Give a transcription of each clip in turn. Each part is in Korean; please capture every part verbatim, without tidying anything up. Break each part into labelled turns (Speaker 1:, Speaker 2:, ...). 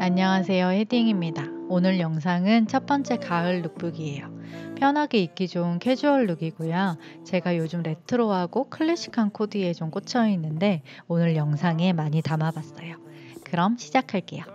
Speaker 1: 안녕하세요, 헤딩입니다. 오늘 영상은 첫 번째 가을 룩북이에요. 편하게 입기 좋은 캐주얼 룩이고요. 제가 요즘 레트로하고 클래식한 코디에 좀 꽂혀 있는데 오늘 영상에 많이 담아봤어요. 그럼 시작할게요.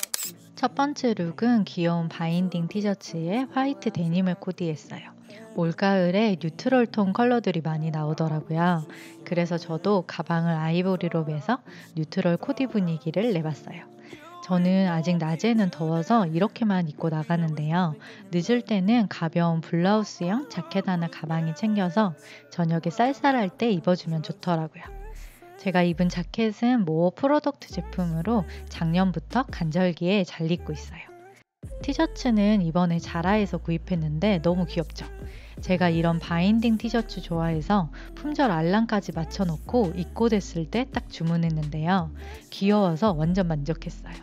Speaker 1: 첫 번째 룩은 귀여운 바인딩 티셔츠에 화이트 데님을 코디했어요. 올가을에 뉴트럴 톤 컬러들이 많이 나오더라고요. 그래서 저도 가방을 아이보리로 매서 뉴트럴 코디 분위기를 내봤어요. 저는 아직 낮에는 더워서 이렇게만 입고 나가는데요. 늦을 때는 가벼운 블라우스형 자켓 하나 가방에 챙겨서 저녁에 쌀쌀할 때 입어주면 좋더라고요. 제가 입은 자켓은 모어 프로덕트 제품으로 작년부터 간절기에 잘 입고 있어요. 티셔츠는 이번에 자라에서 구입했는데 너무 귀엽죠? 제가 이런 바인딩 티셔츠 좋아해서 품절 알람까지 맞춰놓고 입고 됐을 때 딱 주문했는데요. 귀여워서 완전 만족했어요.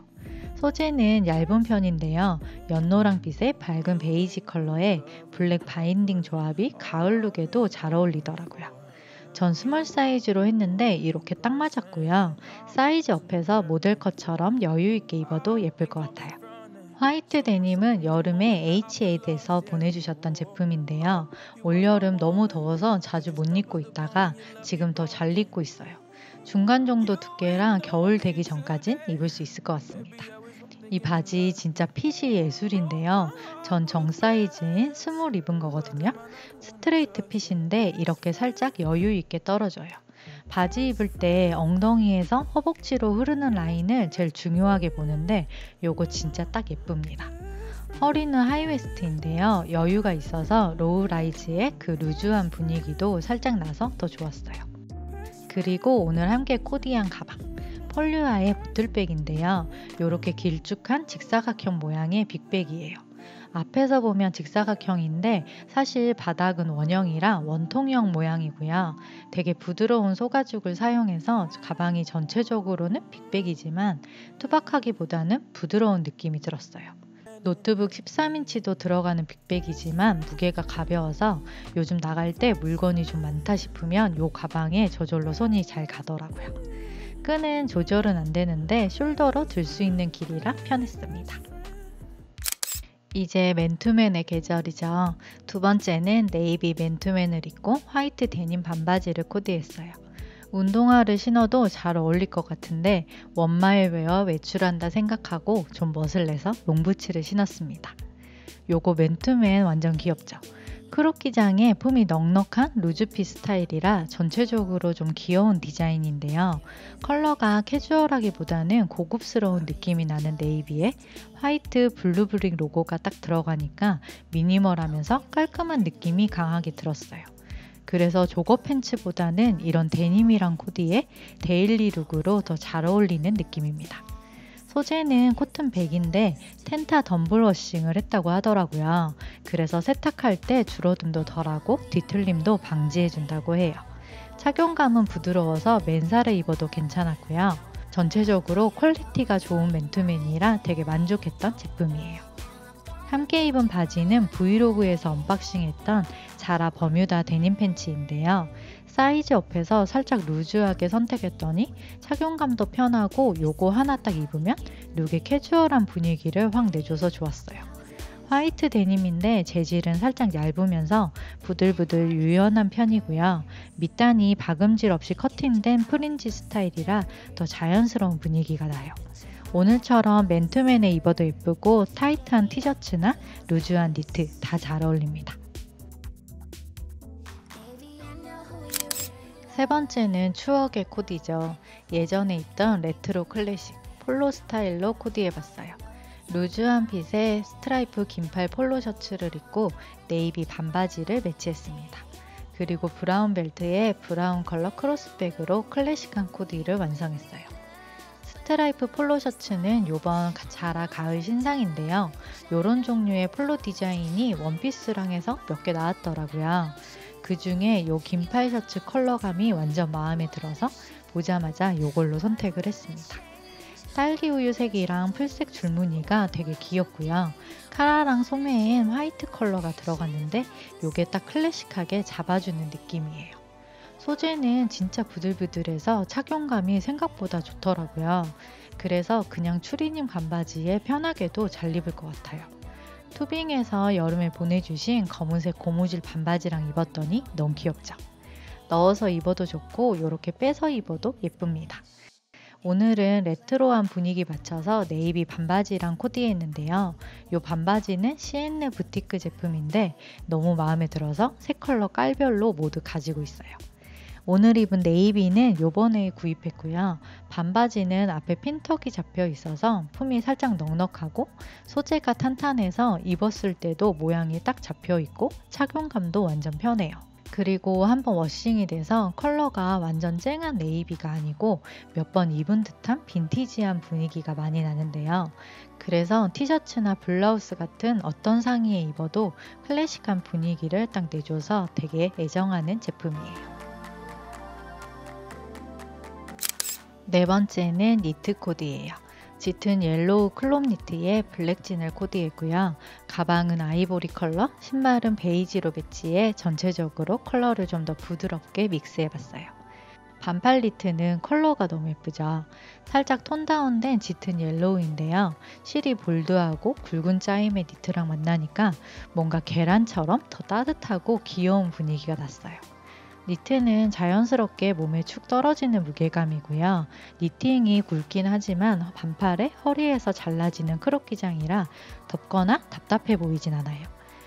Speaker 1: 소재는 얇은 편인데요. 연노랑빛의 밝은 베이지 컬러에 블랙 바인딩 조합이 가을 룩에도 잘 어울리더라고요. 전 스몰 사이즈로 했는데 이렇게 딱 맞았고요. 사이즈 업해서 모델 컷처럼 여유 있게 입어도 예쁠 것 같아요. 화이트 데님은 여름에 에이치에이드에서 보내주셨던 제품인데요. 올여름 너무 더워서 자주 못 입고 있다가 지금 더 잘 입고 있어요. 중간 정도 두께랑 겨울 되기 전까진 입을 수 있을 것 같습니다. 이 바지 진짜 핏이 예술인데요. 전 정 사이즈인 스몰 입은 거거든요. 스트레이트 핏인데 이렇게 살짝 여유 있게 떨어져요. 바지 입을 때 엉덩이에서 허벅지로 흐르는 라인을 제일 중요하게 보는데 요거 진짜 딱 예쁩니다. 허리는 하이웨스트인데요. 여유가 있어서 로우 라이즈의 그 루즈한 분위기도 살짝 나서 더 좋았어요. 그리고 오늘 함께 코디한 가방. 폴류아의 보틀백인데요. 이렇게 길쭉한 직사각형 모양의 빅백이에요. 앞에서 보면 직사각형인데 사실 바닥은 원형이라 원통형 모양이고요. 되게 부드러운 소가죽을 사용해서 가방이 전체적으로는 빅백이지만 투박하기보다는 부드러운 느낌이 들었어요. 노트북 십삼 인치도 들어가는 빅백이지만 무게가 가벼워서 요즘 나갈 때 물건이 좀 많다 싶으면 이 가방에 저절로 손이 잘 가더라고요. 끈은 조절은 안 되는데 숄더로 들 수 있는 길이라 편했습니다. 이제 맨투맨의 계절이죠. 두 번째는 네이비 맨투맨을 입고 화이트 데님 반바지를 코디했어요. 운동화를 신어도 잘 어울릴 것 같은데 원마일 웨어 외출한다 생각하고 좀 멋을 내서 롱부츠를 신었습니다. 요거 맨투맨 완전 귀엽죠? 크롭 기장에 폼이 넉넉한 루즈핏 스타일이라 전체적으로 좀 귀여운 디자인인데요. 컬러가 캐주얼하기보다는 고급스러운 느낌이 나는 네이비에 화이트 블루브릭 로고가 딱 들어가니까 미니멀하면서 깔끔한 느낌이 강하게 들었어요. 그래서 조거 팬츠보다는 이런 데님이랑 코디에 데일리 룩으로 더 잘 어울리는 느낌입니다. 소재는 코튼 백인데 텐타 덤블 워싱을 했다고 하더라고요. 그래서 세탁할 때 줄어듦도 덜하고 뒤틀림도 방지해준다고 해요. 착용감은 부드러워서 맨살에 입어도 괜찮았고요. 전체적으로 퀄리티가 좋은 맨투맨이라 되게 만족했던 제품이에요. 함께 입은 바지는 브이로그에서 언박싱했던 자라 버뮤다 데님 팬츠인데요. 사이즈 업해서 살짝 루즈하게 선택했더니 착용감도 편하고 요거 하나 딱 입으면 룩의 캐주얼한 분위기를 확 내줘서 좋았어요. 화이트 데님인데 재질은 살짝 얇으면서 부들부들 유연한 편이고요. 밑단이 박음질 없이 커팅된 프린지 스타일이라 더 자연스러운 분위기가 나요. 오늘처럼 맨투맨에 입어도 예쁘고 타이트한 티셔츠나 루즈한 니트 다 잘 어울립니다. 세 번째는 추억의 코디죠. 예전에 입던 레트로 클래식 폴로 스타일로 코디해봤어요. 루즈한 핏의 스트라이프 긴팔 폴로 셔츠를 입고 네이비 반바지를 매치했습니다. 그리고 브라운 벨트에 브라운 컬러 크로스백으로 클래식한 코디를 완성했어요. 스트라이프 폴로 셔츠는 요번 자라 가을 신상인데요. 요런 종류의 폴로 디자인이 원피스랑 해서 몇 개 나왔더라고요. 그 중에 요 긴팔 셔츠 컬러감이 완전 마음에 들어서 보자마자 요걸로 선택을 했습니다. 딸기 우유 색이랑 풀색 줄무늬가 되게 귀엽고요. 카라랑 소매엔 화이트 컬러가 들어갔는데 요게 딱 클래식하게 잡아주는 느낌이에요. 소재는 진짜 부들부들해서 착용감이 생각보다 좋더라고요. 그래서 그냥 추리닝 반바지에 편하게도 잘 입을 것 같아요. 투빙에서 여름에 보내주신 검은색 고무줄 반바지랑 입었더니 너무 귀엽죠? 넣어서 입어도 좋고 이렇게 빼서 입어도 예쁩니다. 오늘은 레트로한 분위기 맞춰서 네이비 반바지랑 코디했는데요. 이 반바지는 시엔느 부티크 제품인데 너무 마음에 들어서 세 컬러 깔별로 모두 가지고 있어요. 오늘 입은 네이비는 요번에 구입했고요. 반바지는 앞에 핀턱이 잡혀 있어서 품이 살짝 넉넉하고 소재가 탄탄해서 입었을 때도 모양이 딱 잡혀 있고 착용감도 완전 편해요. 그리고 한번 워싱이 돼서 컬러가 완전 쨍한 네이비가 아니고 몇 번 입은 듯한 빈티지한 분위기가 많이 나는데요. 그래서 티셔츠나 블라우스 같은 어떤 상의에 입어도 클래식한 분위기를 딱 내줘서 되게 애정하는 제품이에요. 네 번째는 니트 코디예요. 짙은 옐로우 클롭 니트에 블랙진을 코디했고요. 가방은 아이보리 컬러, 신발은 베이지로 배치해 전체적으로 컬러를 좀 더 부드럽게 믹스해봤어요. 반팔 니트는 컬러가 너무 예쁘죠. 살짝 톤 다운된 짙은 옐로우인데요. 실이 볼드하고 굵은 짜임의 니트랑 만나니까 뭔가 계란처럼 더 따뜻하고 귀여운 분위기가 났어요. 니트는 자연스럽게 몸에 축 떨어지는 무게감이고요. 니팅이 굵긴 하지만 반팔에 허리에서 잘라지는 크롭 기장이라 덥거나 답답해 보이진 않아요.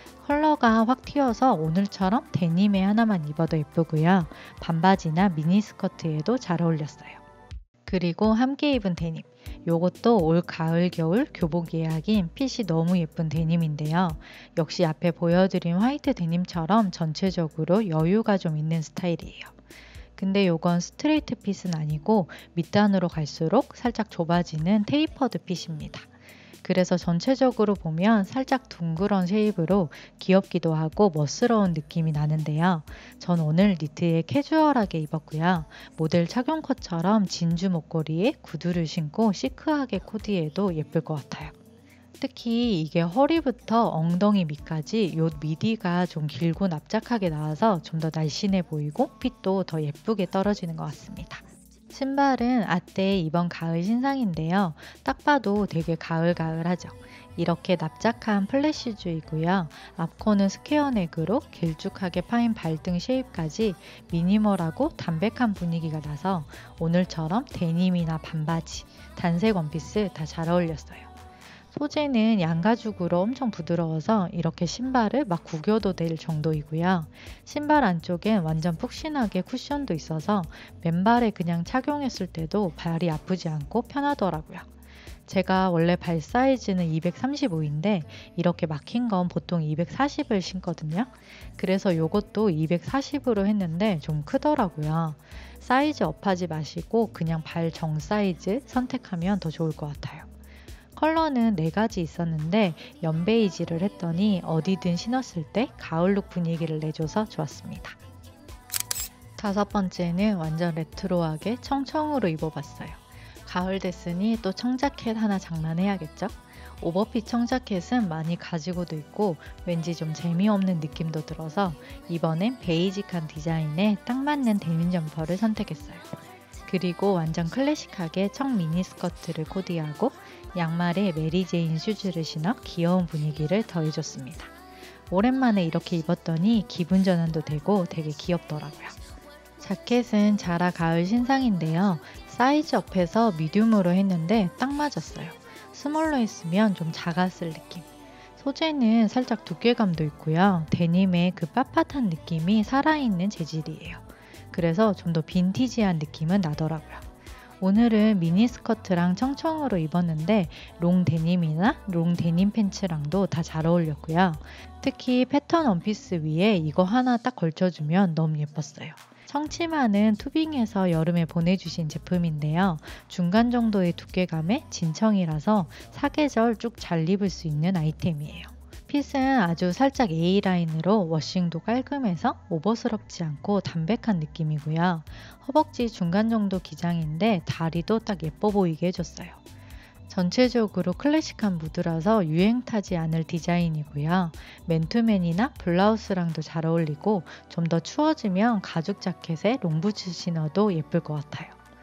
Speaker 1: 컬러가 확 튀어서 오늘처럼 데님에 하나만 입어도 예쁘고요. 반바지나 미니스커트에도 잘 어울렸어요. 그리고 함께 입은 데님. 요것도 올 가을 겨울 교복 예약인 핏이 너무 예쁜 데님인데요. 역시 앞에 보여드린 화이트 데님처럼 전체적으로 여유가 좀 있는 스타일이에요. 근데 요건 스트레이트 핏은 아니고 밑단으로 갈수록 살짝 좁아지는 테이퍼드 핏입니다. 그래서 전체적으로 보면 살짝 둥그런 쉐입으로 귀엽기도 하고 멋스러운 느낌이 나는데요. 전 오늘 니트에 캐주얼하게 입었고요. 모델 착용 컷처럼 진주 목걸이에 구두를 신고 시크하게 코디해도 예쁠 것 같아요. 특히 이게 허리부터 엉덩이 밑까지 요 미디가 좀 길고 납작하게 나와서 좀 더 날씬해 보이고 핏도 더 예쁘게 떨어지는 것 같습니다. 신발은 아떼의 이번 가을 신상인데요. 딱 봐도 되게 가을가을하죠. 이렇게 납작한 플랫슈즈이고요. 앞코는 스퀘어 넥으로 길쭉하게 파인 발등 쉐입까지 미니멀하고 담백한 분위기가 나서 오늘처럼 데님이나 반바지, 단색 원피스 다 잘 어울렸어요. 소재는 양가죽으로 엄청 부드러워서 이렇게 신발을 막 구겨도 될 정도이고요. 신발 안쪽엔 완전 푹신하게 쿠션도 있어서 맨발에 그냥 착용했을 때도 발이 아프지 않고 편하더라고요. 제가 원래 발 사이즈는 이백삼십오인데 이렇게 막힌 건 보통 이백사십을 신거든요. 그래서 이것도 이백사십으로 했는데 좀 크더라고요. 사이즈 업하지 마시고 그냥 발 정 사이즈 선택하면 더 좋을 것 같아요. 컬러는 네 가지 있었는데 연베이지를 했더니 어디든 신었을 때 가을룩 분위기를 내줘서 좋았습니다. 다섯 번째는 완전 레트로하게 청청으로 입어봤어요. 가을 됐으니 또 청자켓 하나 장만해야겠죠? 오버핏 청자켓은 많이 가지고도 있고 왠지 좀 재미없는 느낌도 들어서 이번엔 베이직한 디자인에 딱 맞는 데님 점퍼를 선택했어요. 그리고 완전 클래식하게 청 미니스커트를 코디하고 양말에 메리제인 슈즈를 신어 귀여운 분위기를 더해줬습니다. 오랜만에 이렇게 입었더니 기분 전환도 되고 되게 귀엽더라고요. 자켓은 자라 가을 신상인데요. 사이즈 업해서 미디움으로 했는데 딱 맞았어요. 스몰로 했으면 좀 작았을 느낌. 소재는 살짝 두께감도 있고요. 데님의 그 빳빳한 느낌이 살아있는 재질이에요. 그래서 좀 더 빈티지한 느낌은 나더라고요. 오늘은 미니스커트랑 청청으로 입었는데 롱 데님이나 롱 데님 팬츠랑도 다 잘 어울렸고요. 특히 패턴 원피스 위에 이거 하나 딱 걸쳐주면 너무 예뻤어요. 청치마는 투빙에서 여름에 보내주신 제품인데요. 중간 정도의 두께감의 진청이라서 사계절 쭉 잘 입을 수 있는 아이템이에요. 핏은 아주 살짝 A라인으로 워싱도 깔끔해서 오버스럽지 않고 담백한 느낌이고요. 허벅지 중간 정도 기장인데 다리도 딱 예뻐 보이게 해줬어요. 전체적으로 클래식한 무드라서 유행 타지 않을 디자인이고요. 맨투맨이나 블라우스랑도 잘 어울리고 좀 더 추워지면 가죽 자켓에 롱부츠 신어도 예쁠 것 같아요.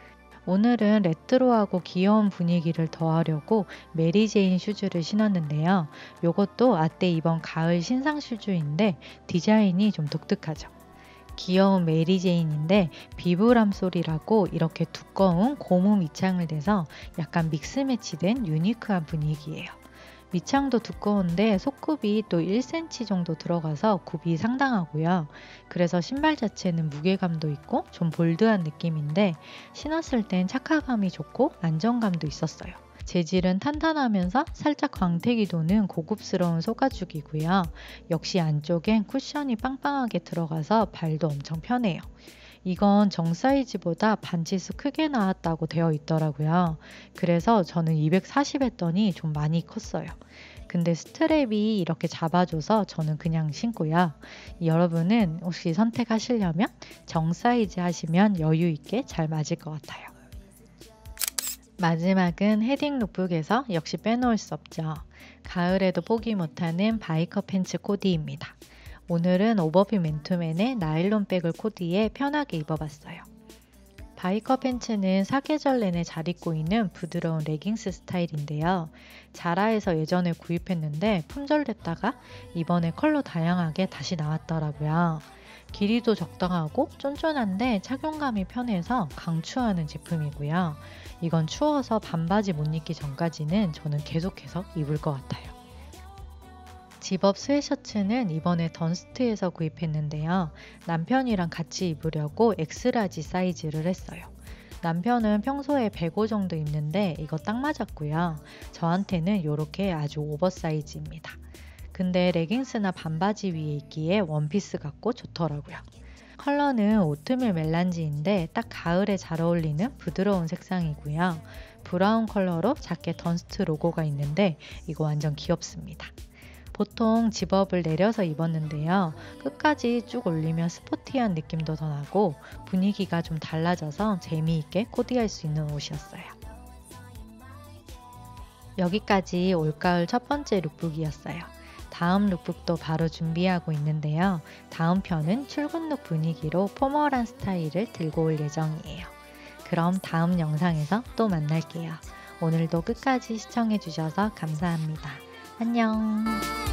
Speaker 1: 오늘은 레트로하고 귀여운 분위기를 더하려고 메리제인 슈즈를 신었는데요. 요것도 아떼 이번 가을 신상 슈즈인데 디자인이 좀 독특하죠. 귀여운 메리제인인데 비브람 솔이라고 이렇게 두꺼운 고무 밑창을 대서 약간 믹스매치된 유니크한 분위기예요. 밑창도 두꺼운데 속굽이 또 일 센티미터 정도 들어가서 굽이 상당하고요. 그래서 신발 자체는 무게감도 있고 좀 볼드한 느낌인데 신었을 땐 착화감이 좋고 안정감도 있었어요. 재질은 탄탄하면서 살짝 광택이 도는 고급스러운 소가죽이고요. 역시 안쪽엔 쿠션이 빵빵하게 들어가서 발도 엄청 편해요. 이건 정 사이즈보다 반치수 크게 나왔다고 되어 있더라고요. 그래서 저는 이백사십 했더니 좀 많이 컸어요. 근데 스트랩이 이렇게 잡아줘서 저는 그냥 신고요. 여러분은 혹시 선택하시려면 정 사이즈 하시면 여유 있게 잘 맞을 것 같아요. 마지막은 헤딩 룩북에서 역시 빼놓을 수 없죠. 가을에도 포기 못하는 바이커 팬츠 코디입니다. 오늘은 오버핏 맨투맨의 나일론 백을 코디에 편하게 입어봤어요. 바이커 팬츠는 사계절 내내 잘 입고 있는 부드러운 레깅스 스타일인데요. 자라에서 예전에 구입했는데 품절됐다가 이번에 컬러 다양하게 다시 나왔더라고요. 길이도 적당하고 쫀쫀한데 착용감이 편해서 강추하는 제품이고요. 이건 추워서 반바지 못 입기 전까지는 저는 계속해서 입을 것 같아요. 집업 스웨셔츠는 이번에 던스트에서 구입했는데요. 남편이랑 같이 입으려고 엑스라지 사이즈를 했어요. 남편은 평소에 백오 정도 입는데 이거 딱 맞았고요. 저한테는 이렇게 아주 오버사이즈입니다. 근데 레깅스나 반바지 위에 입기에 원피스 같고 좋더라고요. 컬러는 오트밀 멜란지인데 딱 가을에 잘 어울리는 부드러운 색상이고요. 브라운 컬러로 작게 던스트 로고가 있는데 이거 완전 귀엽습니다. 보통 집업을 내려서 입었는데요. 끝까지 쭉 올리면 스포티한 느낌도 더 나고 분위기가 좀 달라져서 재미있게 코디할 수 있는 옷이었어요. 여기까지 올가을 첫 번째 룩북이었어요. 다음 룩북도 바로 준비하고 있는데요. 다음 편은 출근룩 분위기로 포멀한 스타일을 들고 올 예정이에요. 그럼 다음 영상에서 또 만날게요. 오늘도 끝까지 시청해주셔서 감사합니다. 안녕.